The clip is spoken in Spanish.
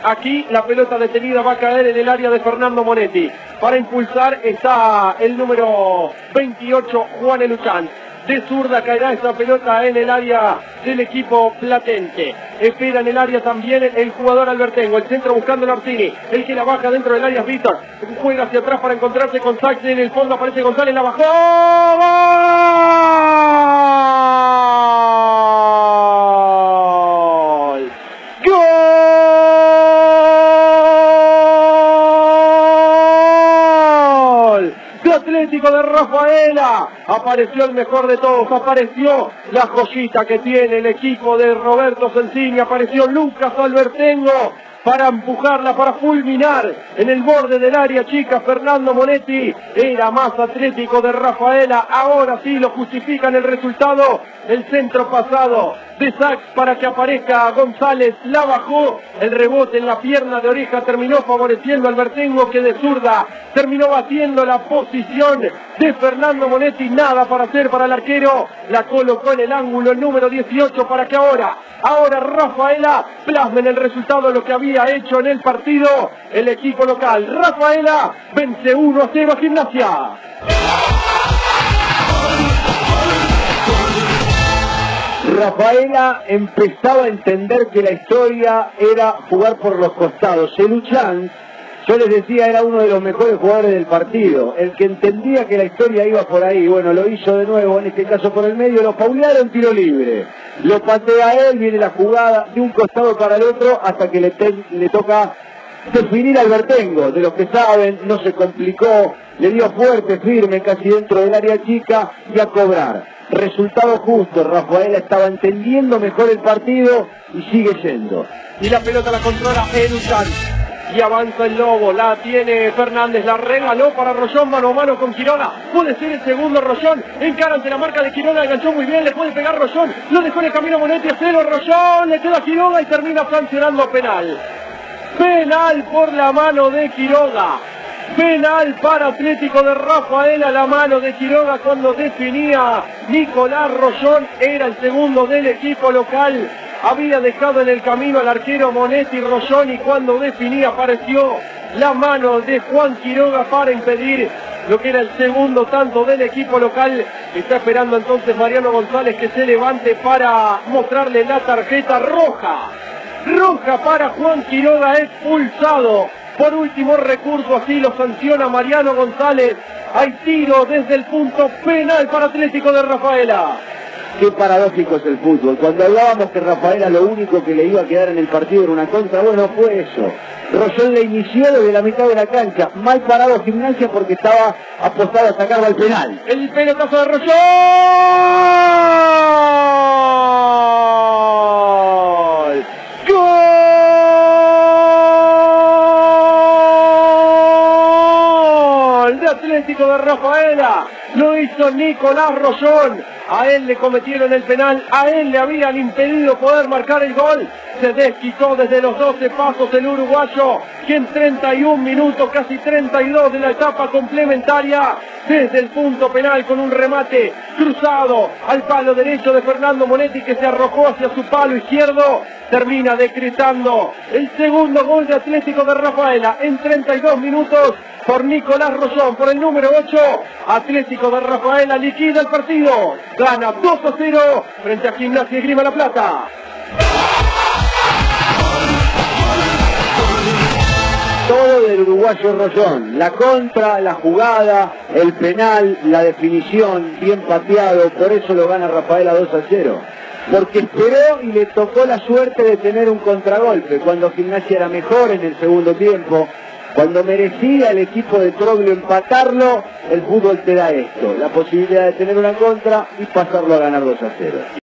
Aquí la pelota detenida va a caer en el área de Fernando Monetti. Para impulsar está el número 28, Juan Eluchán. De zurda caerá esa pelota en el área del equipo platense. Espera en el área también el jugador Albertengo. El centro buscando el Arcini. El que la baja dentro del área es Víctor. Juega hacia atrás para encontrarse con Saxe. En el fondo aparece González. La bajó. ¡Gol! ¡Gol! De Atlético de Rafaela. Apareció el mejor de todos, apareció la joyita que tiene el equipo de Roberto Sensini, apareció Lucas Albertengo para empujarla, para fulminar en el borde del área chica. Fernando Monetti era más Atlético de Rafaela, ahora sí lo justifican el resultado. El centro pasado de Sax para que aparezca González, la bajó, el rebote en la pierna de Oreja terminó favoreciendo a Albertengo, que de zurda terminó batiendo la posición de Fernando Monetti. Nada para hacer para el arquero, la colocó en el ángulo el número 18 para que ahora Rafaela plasme en el resultado lo que había hecho en el partido el equipo local. Rafaela vence 1-0 a Gimnasia. Rafaela empezaba a entender que la historia era jugar por los costados. Eluchán, yo les decía, era uno de los mejores jugadores del partido, el que entendía que la historia iba por ahí. Bueno, lo hizo de nuevo, en este caso por el medio, lo paulearon, tiro libre. Lo patea a él, viene la jugada de un costado para el otro hasta que le toca definir a Albertengo. De los que saben, no se complicó, le dio fuerte, firme, casi dentro del área chica y a cobrar. Resultado justo, Rafaela estaba entendiendo mejor el partido y sigue yendo. Y la pelota la controla Eluchán. Y avanza el Lobo, la tiene Fernández, la regaló para Rollón, mano a mano con Quiroga. Puede ser el segundo Rollón, encara ante la marca de Quiroga, enganchó muy bien, le puede pegar Rollón. Lo dejó en el camino Monetti, a cero Rollón, le queda Quiroga y termina sancionando penal. Penal por la mano de Quiroga. Penal para Atlético de Rafaela, la mano de Quiroga cuando definía Nicolás Rollón, era el segundo del equipo local. Había dejado en el camino al arquero Monetti Rollón y cuando definía apareció la mano de Juan Quiroga para impedir lo que era el segundo tanto del equipo local. Está esperando entonces Mariano González que se levante para mostrarle la tarjeta roja. Roja para Juan Quiroga, expulsado. Por último recurso, así lo sanciona Mariano González. Hay tiro desde el punto penal para Atlético de Rafaela. Qué paradójico es el fútbol. Cuando hablábamos que Rafaela lo único que le iba a quedar en el partido era una contra, bueno, fue eso. Rollón le inició desde la mitad de la cancha. Mal parado Gimnasia porque estaba apostado a sacarlo al penal. El pelotazo de Rollón. ¡Gol! De Atlético de Rafaela. Lo hizo Nicolás Rollón. A él le cometieron el penal, a él le habían impedido poder marcar el gol. Se desquitó desde los 12 pasos el uruguayo, que en 31 minutos, casi 32 de la etapa complementaria, desde el punto penal con un remate cruzado al palo derecho de Fernando Monetti, que se arrojó hacia su palo izquierdo, termina decretando el segundo gol de Atlético de Rafaela en 32 minutos. Por Nicolás Rollón, por el número 8, Atlético de Rafaela liquida el partido. Gana 2-0 frente a Gimnasia y Esgrima La Plata. Todo del uruguayo Rollón. La contra, la jugada, el penal, la definición, bien pateado. Por eso lo gana Rafaela 2-0. Porque esperó y le tocó la suerte de tener un contragolpe. Cuando Gimnasia era mejor en el segundo tiempo, cuando merecía el equipo de Troglio empatarlo, el fútbol te da esto, la posibilidad de tener una contra y pasarlo a ganar 2-0.